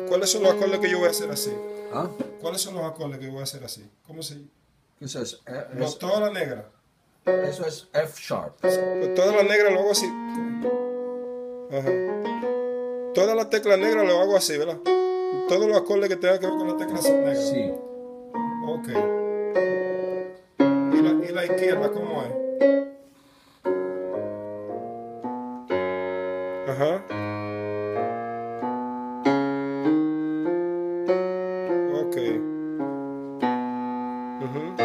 ¿Cuáles son los acordes que yo voy a hacer así? ¿Ah? ¿Cuáles son los acordes que voy a hacer así? ¿Cómo se...? ¿Qué es eso? Toda la negra. Eso es F sharp. Pues toda la negra lo hago así. Ajá. Todas las teclas negras lo hago así, ¿verdad? Todos los acordes que tengan que ver con las teclas negras. Sí. Ok. ¿Y la izquierda cómo es? Ajá. Ok. Ujú.